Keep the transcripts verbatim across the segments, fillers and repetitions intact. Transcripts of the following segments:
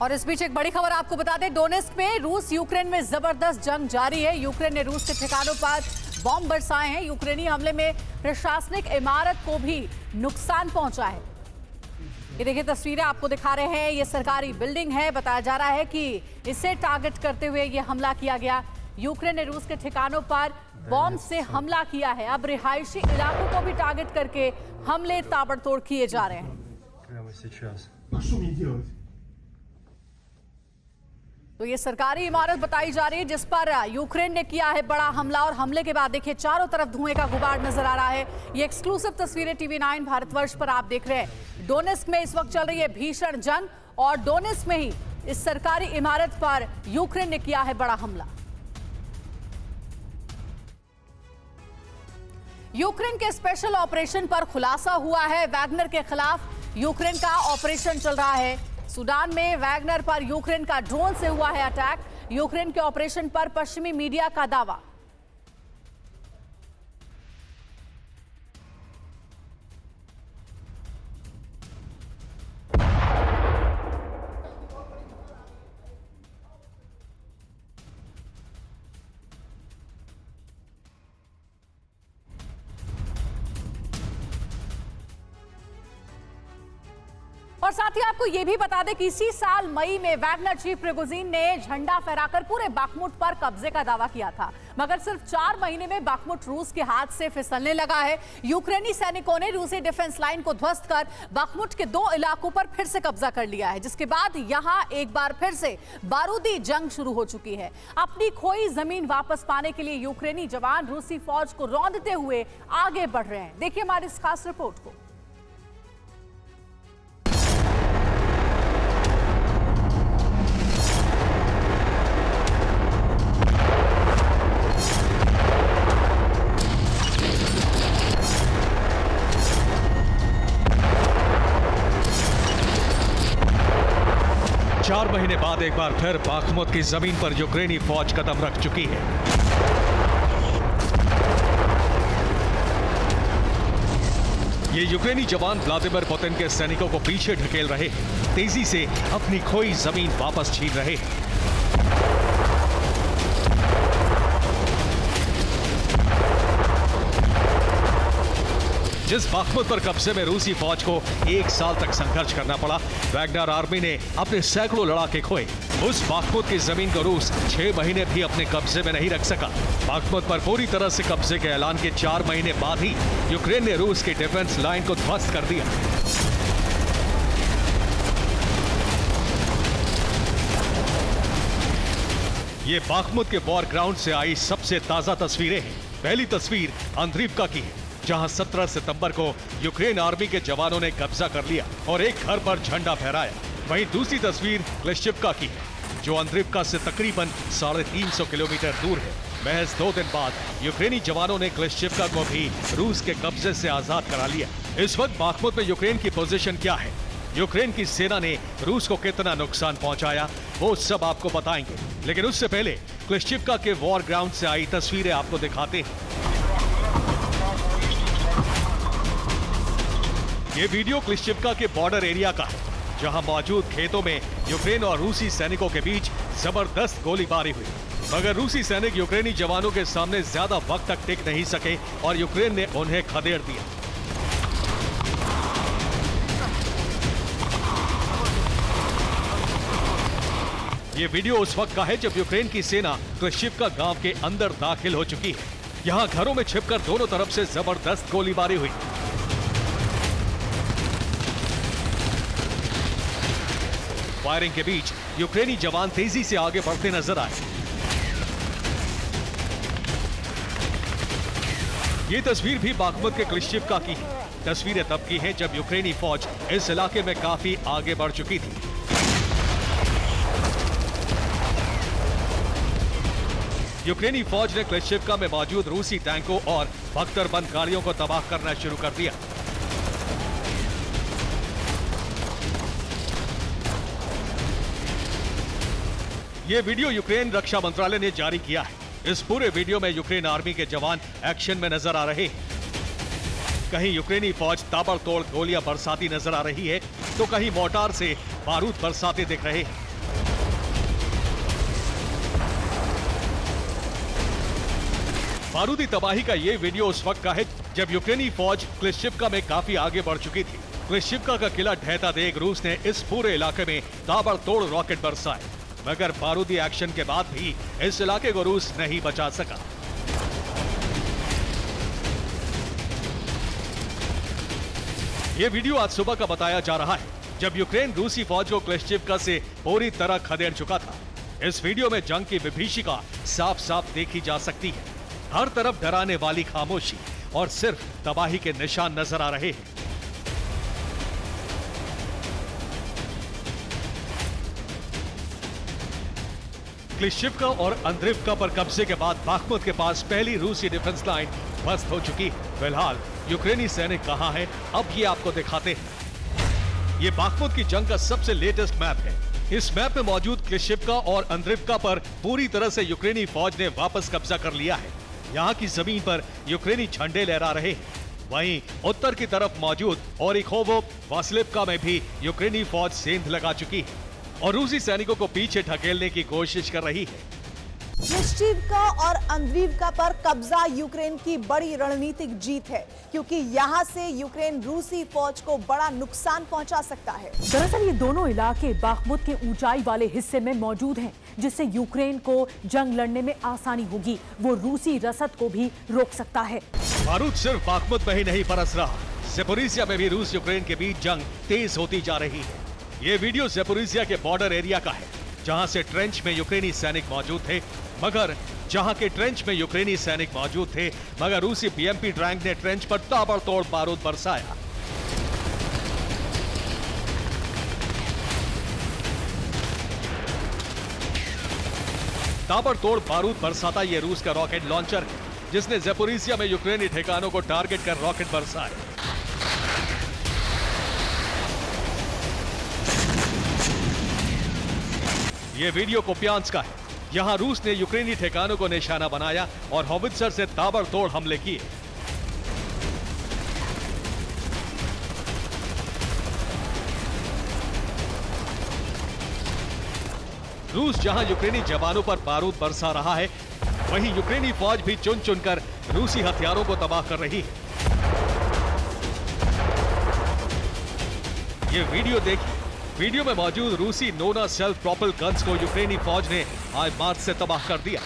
और इस बीच एक बड़ी खबर आपको बता दें, डोनेस्क में रूस यूक्रेन में जबरदस्त जंग जारी है। यूक्रेन ने रूस के ठिकानों पर बॉम्ब बरसाए हैं। यूक्रेनी हमले में प्रशासनिक इमारत को भी नुकसान पहुंचा है। ये देखिए तस्वीरें आपको दिखा रहे हैं, ये सरकारी बिल्डिंग है। बताया जा रहा है कि इसे टारगेट करते हुए ये हमला किया गया। यूक्रेन ने रूस के ठिकानों पर बॉम्ब से हमला किया है। अब रिहायशी इलाकों को भी टारगेट करके हमले ताबड़तोड़ किए जा रहे हैं। तो ये सरकारी इमारत बताई जा रही है जिस पर यूक्रेन ने किया है बड़ा हमला। और हमले के बाद देखिए चारों तरफ धुएं का गुबार नजर आ रहा है। ये एक्सक्लूसिव तस्वीरें टीवी नाइन भारतवर्ष पर आप देख रहे हैं। डोनेस्क में इस वक्त चल रही है भीषण जंग और डोनेस्क में ही इस सरकारी इमारत पर यूक्रेन ने किया है बड़ा हमला। यूक्रेन के स्पेशल ऑपरेशन पर खुलासा हुआ है। वैगनर के खिलाफ यूक्रेन का ऑपरेशन चल रहा है। सूडान में वैगनर पर यूक्रेन का ड्रोन से हुआ है अटैक। यूक्रेन के ऑपरेशन पर पश्चिमी मीडिया का दावा। और साथ ही आपको यह भी बता दें कि इसी साल मई में वैगनर चीफ प्रिगोजिन ने झंडा फहराकर पूरे बाखमुट पर कब्जे का दावा किया था, मगर सिर्फ चार महीने में बाखमुट रूस के हाथ से फिसलने लगा है। यूक्रेनी सैनिकों ने रूसी डिफेंस लाइन को ध्वस्त कर बाखमुट के दो इलाकों पर फिर से कब्जा कर लिया है, जिसके बाद यहां एक बार फिर से बारूदी जंग शुरू हो चुकी है। अपनी खोई जमीन वापस पाने के लिए यूक्रेनी जवान रूसी फौज को रौंदते हुए आगे बढ़ रहे हैं। देखिए हमारी इस खास रिपोर्ट को। चार महीने बाद एक बार फिर बाखमुत की जमीन पर यूक्रेनी फौज कदम रख चुकी है। ये यूक्रेनी जवान व्लादिमीर पुतिन के सैनिकों को पीछे ढकेल रहे हैं, तेजी से अपनी खोई जमीन वापस छीन रहे हैं। जिस बाखमुत पर कब्जे में रूसी फौज को एक साल तक संघर्ष करना पड़ा, वैगनर आर्मी ने अपने सैकड़ों लड़ाके खोए। उस बाखमुत की जमीन को रूस छह महीने भी अपने कब्जे में नहीं रख सका। बाखमुत पर पूरी तरह से कब्जे के ऐलान के चार महीने बाद ही यूक्रेन ने रूस की डिफेंस लाइन को ध्वस्त कर दिया। ये बाखमुत के वॉर ग्राउंड से आई सबसे ताजा तस्वीरें हैं। पहली तस्वीर अंद्रीवका की है, जहां सत्रह सितंबर को यूक्रेन आर्मी के जवानों ने कब्जा कर लिया और एक घर पर झंडा फहराया। वहीं दूसरी तस्वीर क्लिश्चिवका की है, जो अंद्रीवका से तकरीबन साढ़े तीन सौ किलोमीटर दूर है। महज दो दिन बाद यूक्रेनी जवानों ने क्लिश्चिवका को भी रूस के कब्जे से आजाद करा लिया। इस वक्त बाखमुत में यूक्रेन की पोजीशन क्या है, यूक्रेन की सेना ने रूस को कितना नुकसान पहुंचाया, वो सब आपको बताएंगे। लेकिन उससे पहले क्लिश्चिवका के वॉर ग्राउंड से आई तस्वीरें आपको दिखाते हैं। ये वीडियो क्लिश्चिवका के बॉर्डर एरिया का है, जहां मौजूद खेतों में यूक्रेन और रूसी सैनिकों के बीच जबरदस्त गोलीबारी हुई, मगर रूसी सैनिक यूक्रेनी जवानों के सामने ज्यादा वक्त तक टिक नहीं सके और यूक्रेन ने उन्हें खदेड़ दिया। ये वीडियो उस वक्त का है जब यूक्रेन की सेना क्लिश्चिवका गांव के अंदर दाखिल हो चुकी है। यहां घरों में छिपकर दोनों तरफ से जबरदस्त गोलीबारी हुई। फायरिंग के बीच यूक्रेनी जवान तेजी से आगे बढ़ते नजर आए। ये तस्वीर भी बाखमुत के क्लिश्चिवका की है। तस्वीरें तब की हैं जब यूक्रेनी फौज इस इलाके में काफी आगे बढ़ चुकी थी। यूक्रेनी फौज ने क्लिश्चिवका में मौजूद रूसी टैंकों और बख्तरबंद गाड़ियों को तबाह करना शुरू कर दिया। ये वीडियो यूक्रेन रक्षा मंत्रालय ने जारी किया है। इस पूरे वीडियो में यूक्रेन आर्मी के जवान एक्शन में नजर आ रहे हैं। कहीं यूक्रेनी फौज ताबड़तोड़ गोलियां बरसाती नजर आ रही है, तो कहीं मोर्टार से बारूद बरसाते दिख रहे हैं। बारूदी तबाही का ये वीडियो उस वक्त का है जब यूक्रेनी फौज क्लिश्चिवका में काफी आगे बढ़ चुकी थी। क्लिश्चिवका का किला ढहता देख रूस ने इस पूरे इलाके में ताबड़तोड़ रॉकेट बरसाए, मगर बारूदी एक्शन के बाद भी इस इलाके को रूस नहीं बचा सका। ये वीडियो आज सुबह का बताया जा रहा है जब यूक्रेन रूसी फौज को क्लिश्चिवका से पूरी तरह खदेड़ चुका था। इस वीडियो में जंग की विभीषिका साफ साफ देखी जा सकती है। हर तरफ डराने वाली खामोशी और सिर्फ तबाही के निशान नजर आ रहे हैं। क्लिश्चिवका और अंद्रिवका पर कब्जे के बाद बाखमुत के पास पहली रूसी डिफेंस लाइन ध्वस्त हो चुकी है। फिलहाल यूक्रेनी सैनिक कहां हैं, अब ये आपको दिखाते हैं। ये बाखमुत की जंग का सबसे लेटेस्ट मैप है। इस मैप में मौजूद क्लिश्चिवका और अंद्रिवका पर पूरी तरह से यूक्रेनी फौज ने वापस कब्जा कर लिया है। यहाँ की जमीन पर यूक्रेनी झंडे लहरा रहे हैं। वहीं उत्तर की तरफ मौजूद ओरिखोवो वासिलिवका में भी यूक्रेनी फौज सेंध लगा चुकी है और रूसी सैनिकों को पीछे ढकेलने की कोशिश कर रही है। क्लिश्चिवका और अंद्रिवका पर कब्जा यूक्रेन की बड़ी रणनीतिक जीत है, क्योंकि यहां से यूक्रेन रूसी फौज को बड़ा नुकसान पहुंचा सकता है। दरअसल ये दोनों इलाके बाखमुत के ऊंचाई वाले हिस्से में मौजूद हैं, जिससे यूक्रेन को जंग लड़ने में आसानी होगी। वो रूसी रसद को भी रोक सकता है। बारूद सिर्फ बाखमुत में ही नहीं बरस रहा, ज़पोरिज़िया में भी रूस यूक्रेन के बीच जंग तेज होती जा रही है। ये वीडियो ज़पोरिज़िया के बॉर्डर एरिया का है, जहां से ट्रेंच में यूक्रेनी सैनिक मौजूद थे, मगर जहां के ट्रेंच में यूक्रेनी सैनिक मौजूद थे मगर रूसी बीएमपी ड्रैंग ने ट्रेंच पर ताबड़तोड़ बारूद बरसाया। ताबड़तोड़ बारूद बरसाता ये रूस का रॉकेट लॉन्चर है, जिसने ज़पोरिज़िया में यूक्रेनी ठिकानों को टारगेट कर रॉकेट बरसाए। ये वीडियो कुपियांस्क का है। यहां रूस ने यूक्रेनी ठिकानों को निशाना बनाया और हॉवित्जर से ताबड़तोड़ हमले किए। रूस जहां यूक्रेनी जवानों पर बारूद बरसा रहा है, वहीं यूक्रेनी फौज भी चुन चुनकर रूसी हथियारों को तबाह कर रही है। ये वीडियो देखिए। वीडियो में मौजूद रूसी नोना सेल्फ प्रोपल गन्स को यूक्रेनी फौज ने आज मार्च से तबाह कर दिया।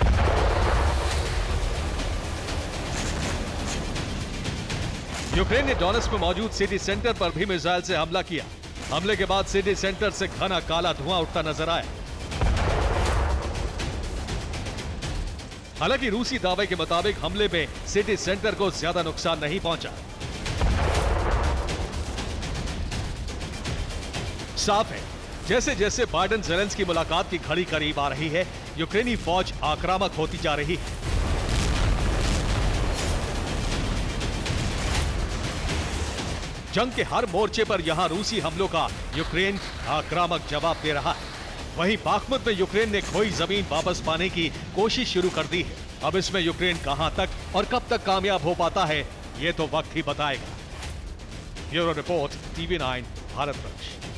यूक्रेन ने डोनेट्स्क में मौजूद सिटी सेंटर पर भी मिसाइल से हमला किया। हमले के बाद सिटी सेंटर से घना काला धुआं उठता नजर आया। हालांकि रूसी दावे के मुताबिक हमले में सिटी सेंटर को ज्यादा नुकसान नहीं पहुंचा। साफ है, जैसे जैसे बाइडेन ज़ेलेंस्की मुलाकात की घड़ी करीब आ रही है, यूक्रेनी फौज आक्रामक होती जा रही है। जंग के हर मोर्चे पर यहां रूसी हमलों का यूक्रेन आक्रामक जवाब दे रहा है। वहीं बाखमुत में यूक्रेन ने खोई जमीन वापस पाने की कोशिश शुरू कर दी है। अब इसमें यूक्रेन कहां तक और कब तक कामयाब हो पाता है, ये तो वक्त ही बताएगा। Bureau report, TV nine, Bharat वर्ष।